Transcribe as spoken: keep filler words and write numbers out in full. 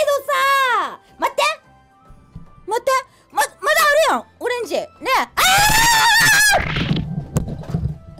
さ、待って待って、ま、まだあるやん、オレンジ。ねえ、